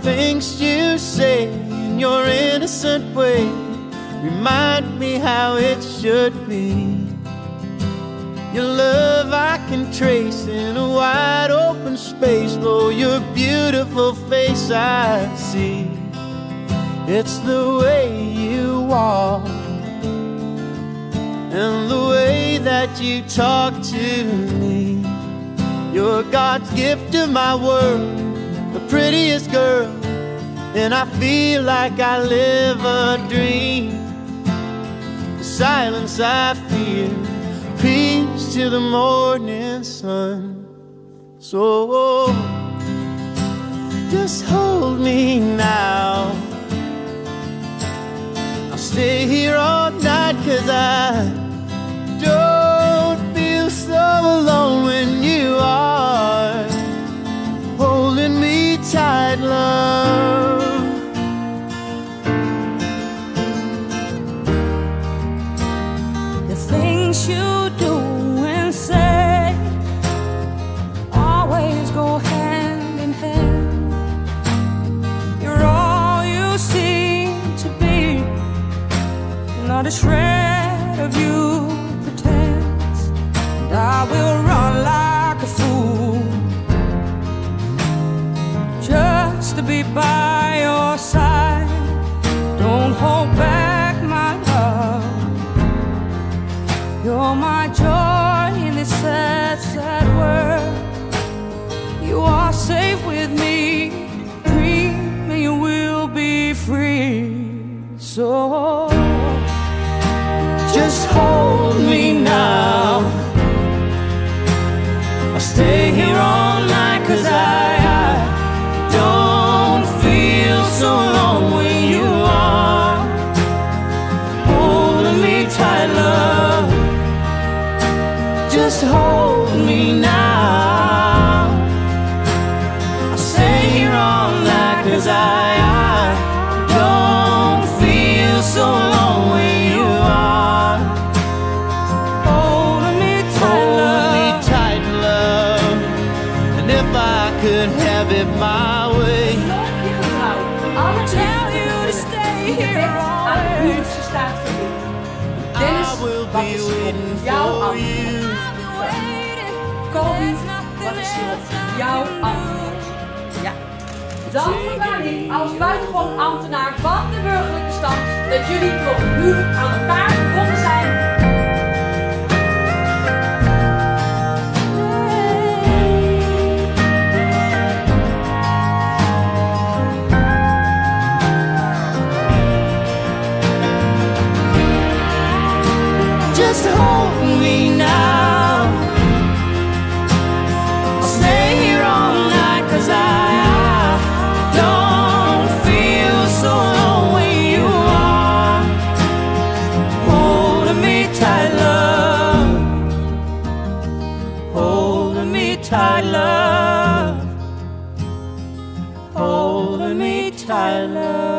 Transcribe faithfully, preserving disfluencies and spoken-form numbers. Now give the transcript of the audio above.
things you say in your innocent way remind me how it should be. Your love I can trace in a wide open space, though your beautiful face I see. It's the way you walk and the way that you talk to me. You're God's gift to my world, the prettiest girl, and I feel like I live a dream. The silence I feel, peace to the morning sun. So just hold me now. I'll stay here all night, 'cause I don't feel so alone when you are holding me tight, love. The things you do and say always go hand in hand. You're all you seem to be, not a shred of you pretends. And I will run like a fool just to be by your side. Don't hold back, my love. You're my joy in this sad, sad world. You are safe with me. Dream and you will be free. So just hold me now. I'll stay here all night, 'cause I, I don't feel so alone when you are holding me tight, love. Just hold me now. I'll stay here all night, 'cause I, I don't feel so alone when you are holding me tight, love. Hold me tight, love. And if I could have it my way, I'll tell you to stay here always. I will be waiting for you. Kobi, wat is hier op jouw antwoord? Ja. Dan vermaning als buitengewoon ambtenaar van de burgerlijke stand dat jullie tot nu aan elkaar verbonden zijn. Just hold me now. I'll stay here all night, 'cause I, I don't feel so alone when you are holding me tight, love. Holding me tight, love. Holding me tight, love.